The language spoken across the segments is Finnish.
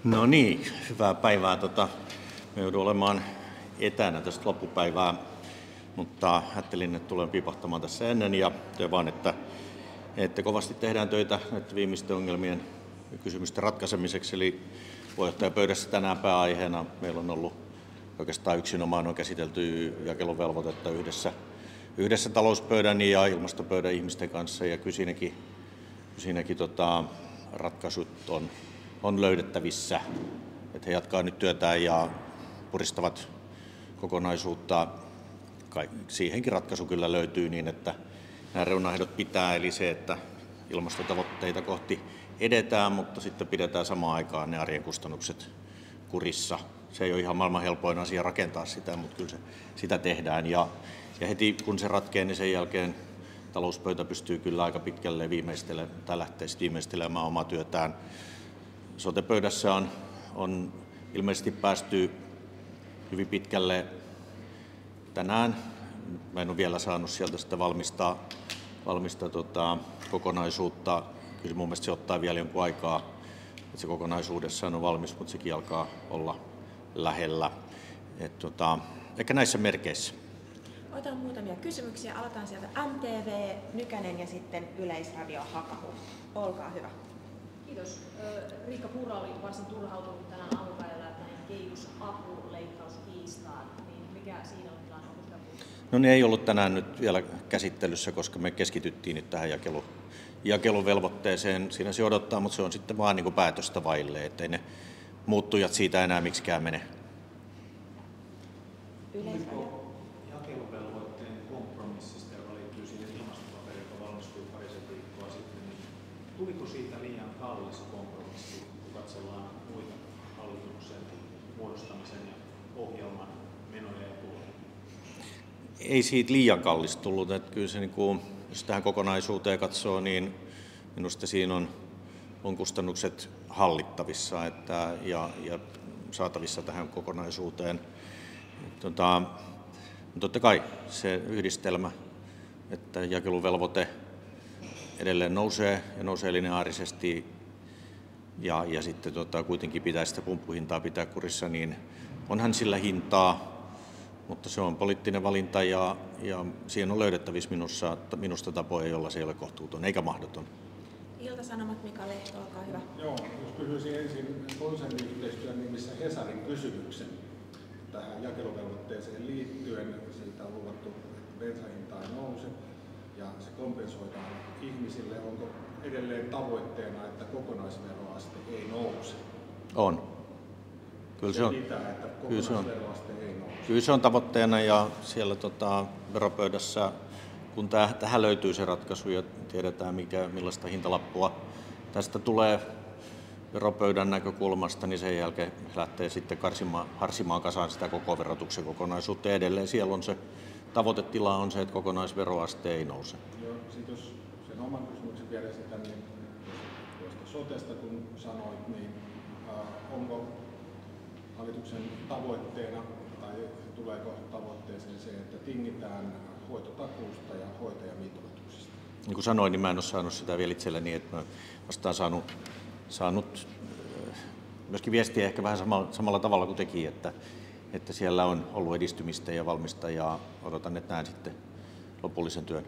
No niin, hyvää päivää. Me joudun olemaan etänä tästä loppupäivää, mutta ajattelin, että tulen pipahtamaan tässä ennen ja vaan, että kovasti tehdään töitä näiden viimeisten ongelmien ja kysymysten ratkaisemiseksi. Eli puheenjohtajapöydässä tänään pääaiheena meillä on ollut oikeastaan yksinomaan on käsitelty jakeluvelvoitetta yhdessä talouspöydän ja ilmastopöydän ihmisten kanssa, ja siinäkin ratkaisut on löydettävissä. Että he jatkaa nyt työtään ja puristavat kokonaisuutta. Siihenkin ratkaisu kyllä löytyy niin, että nämä reunaehdot pitää, eli se, että ilmastotavoitteita kohti edetään, mutta sitten pidetään samaan aikaan ne arjen kustannukset kurissa. Se ei ole ihan maailman helpoin asia rakentaa sitä, mutta kyllä sitä tehdään. Ja heti kun se ratkeaa, niin sen jälkeen talouspöytä pystyy kyllä aika pitkälle lähtee viimeistelemään omaa työtään. Sote-pöydässä on ilmeisesti päästy hyvin pitkälle tänään. Mä en ole vielä saanut sieltä sitä valmista kokonaisuutta. Kyllä mun mielestä se ottaa vielä jonkun aikaa, että se kokonaisuudessaan on valmis, mutta sekin alkaa olla lähellä. Ehkä näissä merkeissä. Otan muutamia kysymyksiä. Aloitan sieltä MTV, Nykänen ja sitten Yleisradio Hakahu. Olkaa hyvä. Kiitos. Riikka Purra oli varsin turhautunut tänään aamupäivällä näihin kehitysapuleikkauskiistaan. Niin mikä siinä on tilanne? No ne ei ollut tänään nyt vielä käsittelyssä, koska me keskityttiin nyt tähän jakeluvelvoitteeseen. Siinä se odottaa, mutta se on sitten vaan niin kuin päätöstä vaille, ettei ne muuttujat siitä enää miksikään mene. Jakeluvelvoitteen kompromissista, joka liittyy siihen ilmastopaperiin, joka valmistui parisen viikkoa sitten, niin tuliko siitä liian kallis kompromissi, kun katsellaan muita hallituksen muodostamisen ja ohjelman menoja ja tuloja? Ei siitä liian kallis tullut. Että kyllä se, jos tähän kokonaisuuteen katsoo, niin minusta siinä on kustannukset hallittavissa ja saatavissa tähän kokonaisuuteen. Totta kai se yhdistelmä, että jakeluvelvoite edelleen nousee ja nousee lineaarisesti ja sitten kuitenkin pitää sitä pumppuhintaa pitää kurissa, niin onhan sillä hintaa, mutta se on poliittinen valinta ja siihen on löydettävissä minusta tapoja, jolla se ei ole kohtuuton eikä mahdoton. Ilta-Sanomat, Mika Lehto, olkaa hyvä. Joo, jos kysyisin ensin konserniyhteistyön nimissä Hesarin kysymyksen tähän jakeluvelvoitteeseen liittyen. Siitä on luvattu, että bensahinta ei nouse ja se kompensoidaan ihmisille. Onko edelleen tavoitteena, että kokonaisveroaste ei nouse? On. Kyllä se on. Pitää, että kokonaisveroaste ei nouse. Kyllä se on tavoitteena ja siellä veropöydässä, kun tähän löytyy se ratkaisu ja tiedetään millaista hintalappua tästä tulee veropöydän näkökulmasta, niin sen jälkeen lähtee sitten harsimaan kasaan sitä koko verotuksen kokonaisuutta. Edelleen siellä on se tavoitetila on se, että kokonaisveroaste ei nouse. Joo, sitten jos sen oman kysymyksen vielä esitän, niin tuosta sotesta kun sanoit, niin onko hallituksen tavoitteena tai tuleeko tavoitteeseen se, että tingitään hoitotakuusta ja hoitajamitoituksesta? Niin kuin sanoin, niin mä en ole saanut sitä vielä itselleni, että mä vastaan saanut myöskin viestiä ehkä vähän samalla tavalla kuin teki, että siellä on ollut edistymistä ja valmista ja odotan, että näen sitten lopullisen työn.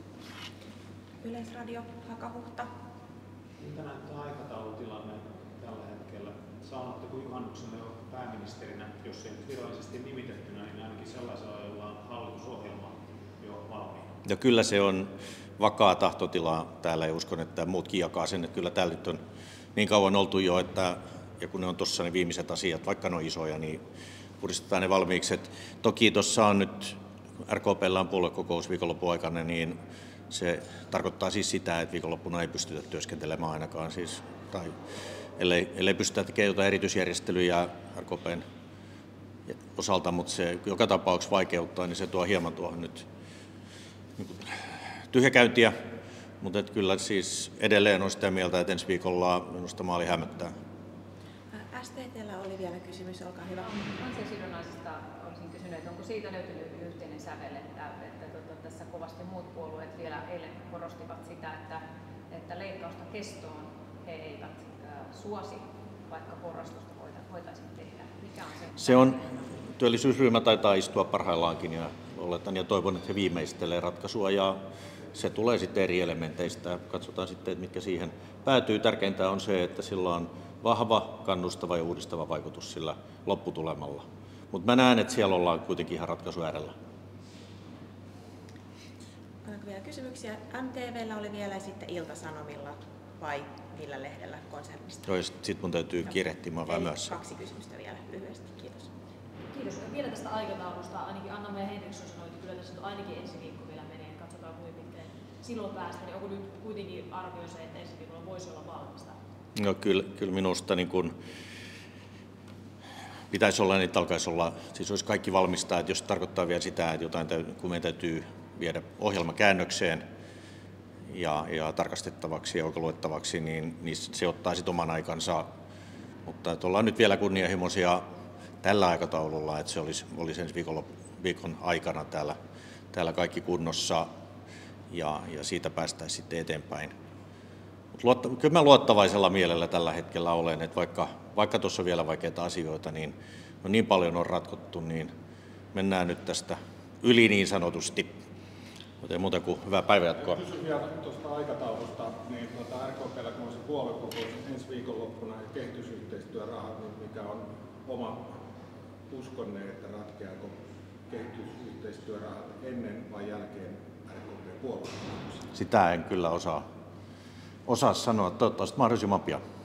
Yleisradio Hakahuhta. Miltä näyttää aikataulutilanne tällä hetkellä? Saanutteko juhannuksena jo pääministerinä, jos ei nyt virallisesti nimitettynä, niin ainakin sellaisella, jolla on hallitusohjelma jo valmiina? Ja kyllä se on vakaa tahtotila täällä ja uskon, että muutkin jakaa sen, että kyllä täällä nyt on niin kauan oltu jo, ja kun ne on tuossa ne viimeiset asiat, vaikka ne on isoja, niin puristetaan ne valmiiksi. Et toki tuossa on nyt, RKP:llä on puoluekokous viikonlopun aikana, niin se tarkoittaa siis sitä, että viikonloppuna ei pystytä työskentelemään ainakaan, siis, tai ellei pystytä tekemään jotain erityisjärjestelyjä RKP:n osalta, mutta se joka tapauksessa vaikeuttaa, niin se tuo hieman tuohon nyt tyhjäkäyntiä, mutta kyllä siis edelleen on sitä mieltä, että ensi viikolla minusta maali hämöttää. STT:llä oli vielä kysymys, olkaa hyvä. Ansiosidonnaisesta olisin kysynyt, että onko siitä löytynyt yhteinen sävel, että tässä kovasti muut puolueet vielä eilen korostivat sitä, että leikkausta kestoon he eivät suosi vaikka porrastusta voitaisiin tehdä? Mikä on se? Se on, työllisyysryhmä taitaa istua parhaillaankin ja oletan ja toivon, että he viimeistelee ratkaisua ja se tulee sitten eri elementeistä. Katsotaan sitten, että mitkä siihen päätyy. Tärkeintä on se, että sillä on vahva, kannustava ja uudistava vaikutus sillä lopputulemalla. Mutta mä näen, että siellä ollaan kuitenkin ihan ratkaisu äärellä. Onko vielä kysymyksiä? MTV:llä oli vielä ja sitten Ilta-Sanomilla vai millä lehdellä konsernista? Joo, sitten mun täytyy kiirehtimään vähän myös. 2 kysymystä vielä lyhyesti. Kiitos. Kiitos. Vielä tästä aikataulusta. Ainakin Anna-Maja Henriksson sanoi, että kyllä tässä nyt ainakin ensi viikko vielä menee. Katsotaan kuinka pitkään silloin päästä. Niin onko nyt kuitenkin arvio se, että ensi viikolla voisi olla valmista? No kyllä minusta niin kun pitäisi olla, niin alkaisi olla, siis olisi kaikki valmistaa, että jos tarkoittaa vielä sitä, että kun meidän täytyy viedä ohjelma käännökseen ja tarkastettavaksi ja luettavaksi, niin se ottaa sitten oman aikansa. Mutta että ollaan nyt vielä kunnianhimoisia tällä aikataululla, että se olisi ensi viikon aikana täällä kaikki kunnossa ja siitä päästäisiin sitten eteenpäin. Mutta kyllä mä luottavaisella mielellä tällä hetkellä olen, että vaikka tuossa on vielä vaikeita asioita, niin paljon on ratkottu, niin mennään nyt tästä yli niin sanotusti. Mutta ei muuta kuin hyvää päivänjatkoa. Kysyn vielä tuosta aikataulusta, niin RKP:llä kun on se puoluekokous ensi viikonloppuna ja kehitysyhteistyörahat, niin mikä on oma uskonne, että ratkeako kehitysyhteistyörahat ennen vai jälkeen RKP-puoluekokouksen? Sitä en kyllä osaa sanoa. Toivottavasti mahdollisimman pian.